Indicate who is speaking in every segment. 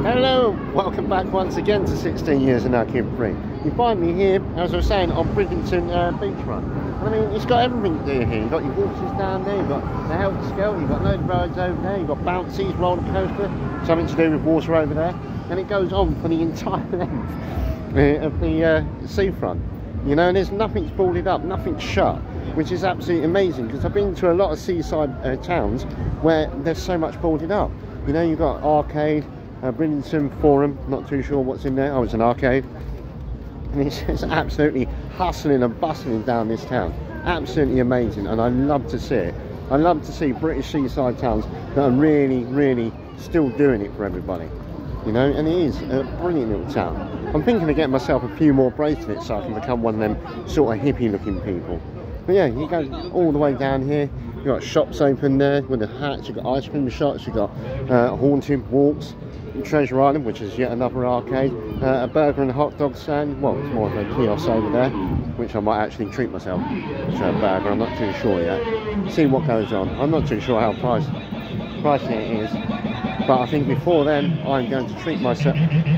Speaker 1: Hello, welcome back once again to 16 Years and Now Kid Free. You find me here, as I was saying, on Bridlington beachfront. I mean, it's got everything to do here. You've got your horses down there, you've got the Helter Skelter, you've got loads of rides over there, you've got bouncies, roller coaster, something to do with water over there, and it goes on for the entire length of the seafront. You know, and there's nothing's boarded up, nothing's shut, which is absolutely amazing, because I've been to a lot of seaside towns where there's so much boarded up. You know, you've got arcade, Bridlington Forum, not too sure what's in there. Oh, it's an arcade. And it's absolutely hustling and bustling down this town. Absolutely amazing, and I love to see it. I love to see British seaside towns that are really still doing it for everybody. You know, and it is a brilliant little town. I'm thinking of getting myself a few more bracelets so I can become one of them sort of hippie looking people. But yeah, you go all the way down here. You've got shops open there with the hats, you've got ice cream shops, you've got haunted walks, Treasure Island, which is yet another arcade, a burger and hot dog stand. Well, it's more of a kiosk over there, which I might actually treat myself to a burger. I'm not too sure yet. See what goes on. I'm not too sure how pricey it is, but I think before then I'm going to treat myself.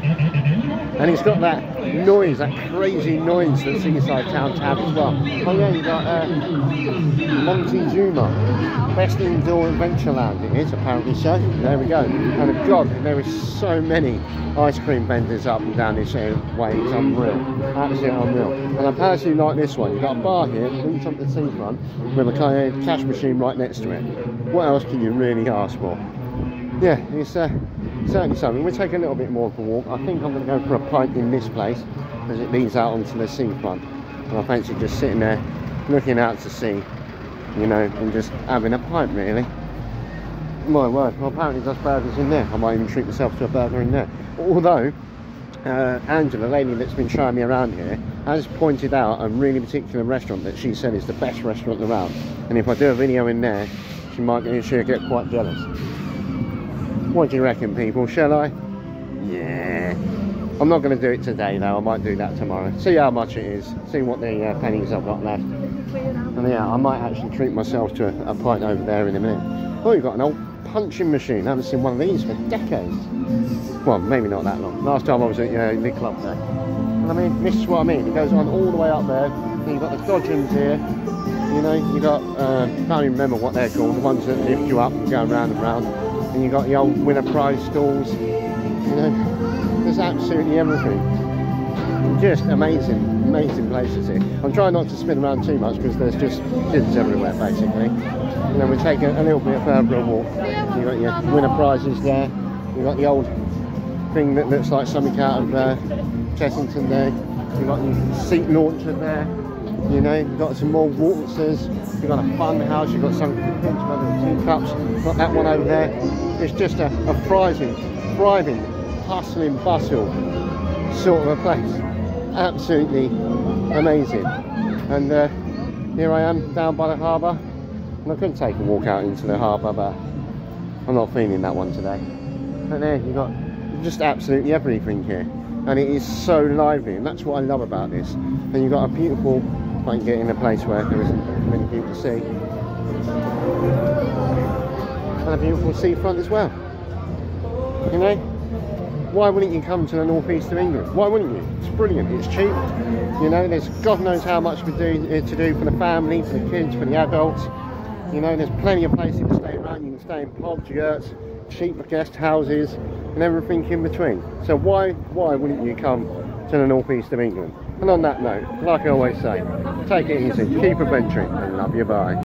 Speaker 1: And it's got that noise, that crazy noise that seaside towns have as well. Oh yeah, you got Montezuma, best indoor adventure land it is, apparently so. There we go. And God, there is so many ice cream vendors up and down this way. It's unreal, absolutely unreal. And I personally like this one. You've got a bar here, right up the seafront, with a cash machine right next to it. What else can you really ask for? Yeah, it's certainly something. We'll take a little bit more of a walk. I think I'm going to go for a pint in this place as it leads out onto the seafront. And I fancy just sitting there looking out to sea, you know, and just having a pint really. My word, well, apparently there's burgers in there. I might even treat myself to a burger in there. Although, Angela, the lady that's been showing me around here, has pointed out a really particular restaurant that she said is the best restaurant around. And if I do a video in there, she'll get quite jealous. What do you reckon, people? Shall I? Yeah. I'm not going to do it today though. I might do that tomorrow. See how much it is. See what the pennies I've got left. And yeah, I might actually treat myself to a pint over there in a minute. Oh, you've got an old punching machine. I haven't seen one of these for decades. Well, maybe not that long. Last time I was at the club there. And I mean, this is what I mean. It goes on all the way up there. Then you've got the dodgems here. You know, you've got, I can't even remember what they're called. The ones that lift you up and go round and round. And you've got the old winner prize stalls. You know, there's absolutely everything. Just amazing places here. I'm trying not to spin around too much because there's just kids everywhere basically. And then we take a little bit further a walk. You've got your winner prizes there. You've got the old thing that looks like something out of Chessington there. You've got your seat launcher there. You know, you've got some more waltzers, you've got a fun house, you've got some teacups, you've got that one over there. It's just a thriving, hustling, bustle sort of a place. Absolutely amazing. And here I am down by the harbour. And I could take a walk out into the harbour, but I'm not feeling that one today. But there, you've got just absolutely everything here. And it is so lively, and that's what I love about this. And you've got a beautiful, if I can get in a place where there isn't many people to see, and a beautiful seafront as well. You know, why wouldn't you come to the northeast of England? Why wouldn't you? It's brilliant, it's cheap. You know, there's God knows how much to do for the family, for the kids, for the adults. You know, there's plenty of places to stay around. You can stay in pubs, yurts, cheap guest houses, and everything in between. So why wouldn't you come to the northeast of England? And on that note, like I always say, take it easy, keep adventuring, and love you, bye.